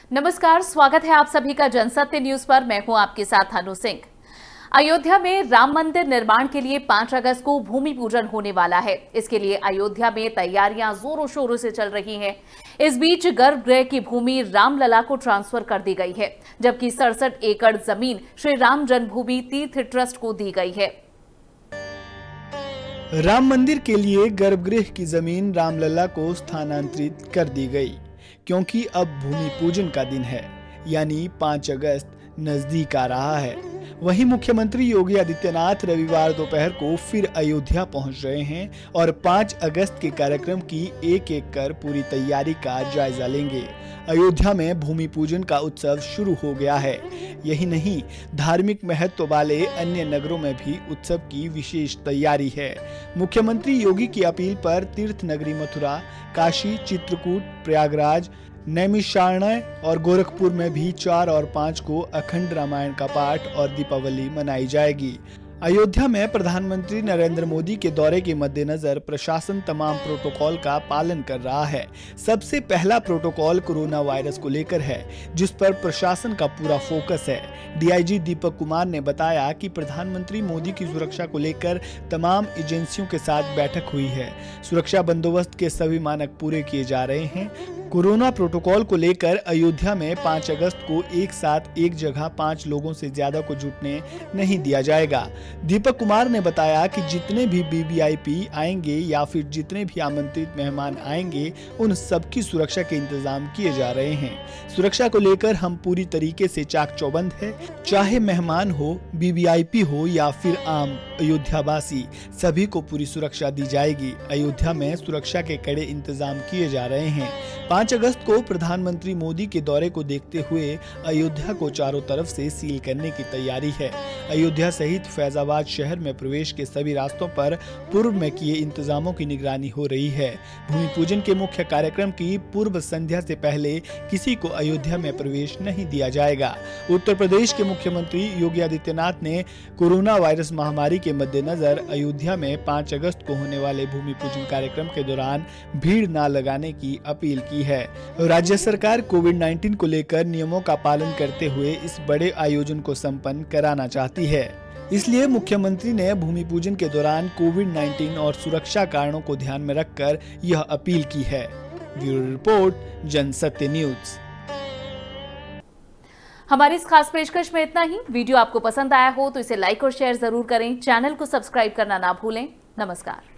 नमस्कार, स्वागत है आप सभी का जनसत्य न्यूज पर। मैं हूं आपके साथ अनु सिंह। अयोध्या में राम मंदिर निर्माण के लिए 5 अगस्त को भूमि पूजन होने वाला है। इसके लिए अयोध्या में तैयारियां जोरों शोरों से चल रही हैं। इस बीच गर्भगृह की भूमि रामलला को ट्रांसफर कर दी गई है, जबकि 67 एकड़ जमीन श्री राम जन्मभूमि तीर्थ ट्रस्ट को दी गई है। राम मंदिर के लिए गर्भगृह की जमीन रामलला को स्थानांतरित कर दी गई, क्योंकि अब भूमि पूजन का दिन है, यानी 5 अगस्त नजदीक आ रहा है। वहीं मुख्यमंत्री योगी आदित्यनाथ रविवार दोपहर को फिर अयोध्या पहुंच रहे हैं और 5 अगस्त के कार्यक्रम की एक-एक कर पूरी तैयारी का जायजा लेंगे। अयोध्या में भूमि पूजन का उत्सव शुरू हो गया है। यही नहीं, धार्मिक महत्व वाले अन्य नगरों में भी उत्सव की विशेष तैयारी है। मुख्यमंत्री योगी की अपील पर तीर्थ नगरी मथुरा, काशी, चित्रकूट, प्रयागराज, नैमिषारण्य और गोरखपुर में भी 4 और 5 को अखंड रामायण का पाठ और दीपावली मनाई जाएगी। अयोध्या में प्रधानमंत्री नरेंद्र मोदी के दौरे के मद्देनजर प्रशासन तमाम प्रोटोकॉल का पालन कर रहा है। सबसे पहला प्रोटोकॉल कोरोना वायरस को लेकर है, जिस पर प्रशासन का पूरा फोकस है। डीआईजी दीपक कुमार ने बताया कि प्रधानमंत्री मोदी की सुरक्षा को लेकर तमाम एजेंसियों के साथ बैठक हुई है। सुरक्षा बंदोबस्त के सभी मानक पूरे किए जा रहे हैं। कोरोना प्रोटोकॉल को लेकर अयोध्या में 5 अगस्त को एक साथ एक जगह 5 लोगों से ज्यादा को जुटने नहीं दिया जाएगा। दीपक कुमार ने बताया कि जितने भी वीवीआईपी आएंगे या फिर जितने भी आमंत्रित मेहमान आएंगे, उन सबकी सुरक्षा के इंतजाम किए जा रहे हैं। सुरक्षा को लेकर हम पूरी तरीके से चाक चौबंद है। चाहे मेहमान हो, वीवीआईपी हो या फिर आम अयोध्यावासी, सभी को पूरी सुरक्षा दी जाएगी। अयोध्या में सुरक्षा के कड़े इंतजाम किए जा रहे हैं। 5 अगस्त को प्रधानमंत्री मोदी के दौरे को देखते हुए अयोध्या को चारों तरफ से सील करने की तैयारी है। अयोध्या सहित फैजाबाद शहर में प्रवेश के सभी रास्तों पर पूर्व में किए इंतजामों की निगरानी हो रही है। भूमि पूजन के मुख्य कार्यक्रम की पूर्व संध्या से पहले किसी को अयोध्या में प्रवेश नहीं दिया जाएगा। उत्तर प्रदेश के मुख्यमंत्री योगी आदित्यनाथ ने कोरोना वायरस महामारी के मद्देनजर अयोध्या में 5 अगस्त को होने वाले भूमि पूजन कार्यक्रम के दौरान भीड़ न लगाने की अपील की है। राज्य सरकार कोविड-19 को लेकर नियमों का पालन करते हुए इस बड़े आयोजन को संपन्न कराना चाहती है। इसलिए मुख्यमंत्री ने भूमि पूजन के दौरान कोविड-19 और सुरक्षा कारणों को ध्यान में रखकर यह अपील की है। Bureau report, Jansatya news. हमारी इस खास पेशकश में इतना ही। वीडियो आपको पसंद आया हो तो इसे लाइक और शेयर जरूर करें। चैनल को सब्सक्राइब करना ना भूलें। नमस्कार।